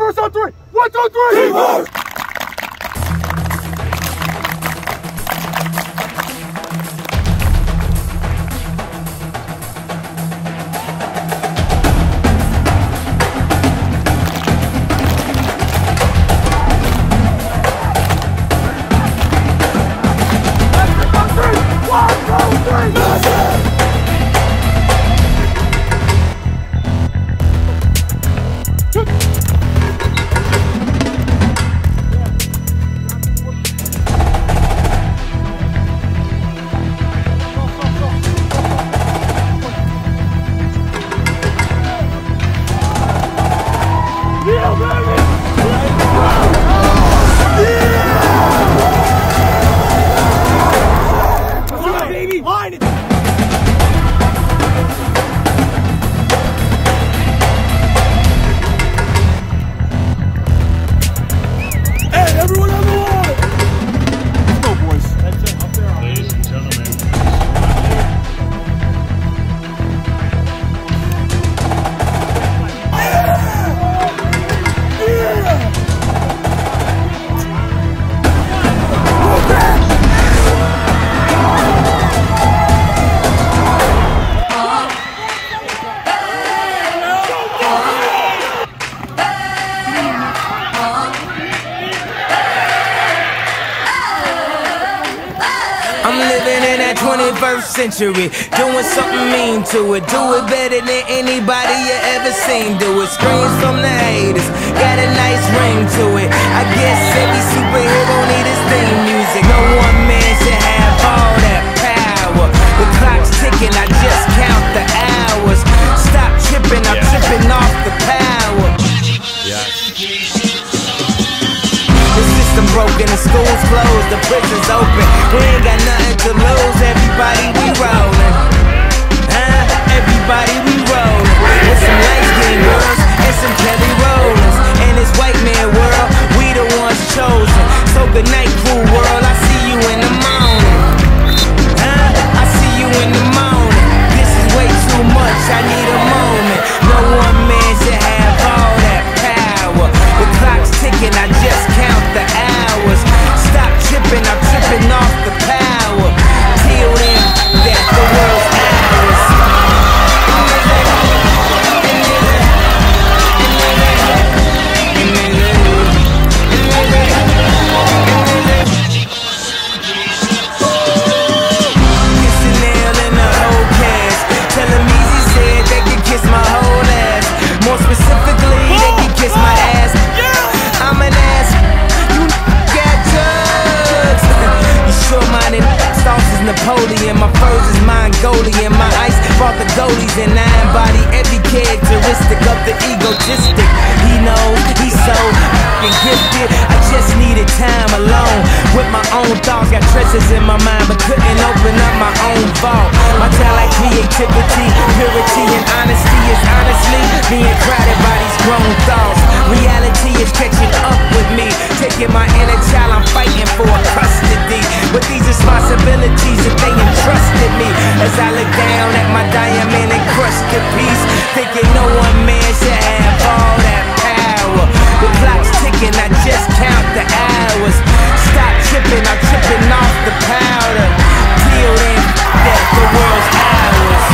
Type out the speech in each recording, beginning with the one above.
first on three. 1, 2, 3. Teamwork. I'm living in that 21st century, doing something mean to it. Do it better than anybody you ever seen do it. Screams from the haters, got a nice ring to it. I guess every superhero need his theme music. No one man should have all that power. The clock's ticking, I just count the hours. Stop tripping, I'm tripping off the power. The system broken, the school's closed, the prison's open. We ain't got nothing to lose, everybody we rollin'. Everybody we rollin'. With some light-skinned girls and some Kelly Rollins. In this white man world, we the ones chosen. So good night, cool world, I see you in the morning. I see you in the morning. This is way too much, I need a moment. No one man should have all that power. The clock's ticking, I just count the hours. Stop tripping, I'm tripping off the power. Till then, that the world's ours. Kiss a nail in the whole cast. Tell him Easy said they can kiss my whole ass. More specifically, they can kiss my ass. I'm an ass. You got drugs. You sure-minded. Sauce is Napoleon. My furs is Mongolian. My ice brought the goalies and I embody every characteristic of the egotistic. He knows he's so fucking gifted. I just needed time alone with my own thoughts. Got treasures in my mind but couldn't open up my own vault. My talent, creativity, purity, and honesty is honestly being crowded by these grown thoughts. Reality is catching up with me, taking my inner child, I'm fighting for custody. With these responsibilities that they entrusted me, as I look down at my diamond encrusted piece, thinking no one man should have all that power. The clock's ticking, I just count the hours. Stop tripping, I'm tripping off the powder. Till then, that the world's ours.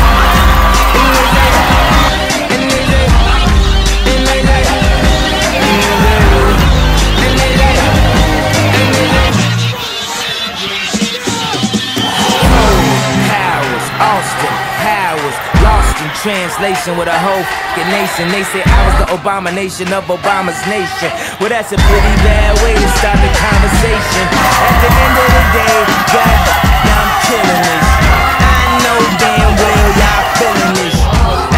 Translation with a whole fucking nation. They say I was the abomination of Obama's nation. Well, that's a pretty bad way to start the conversation. At the end of the day, God, I'm killing this. I know damn well y'all feeling this.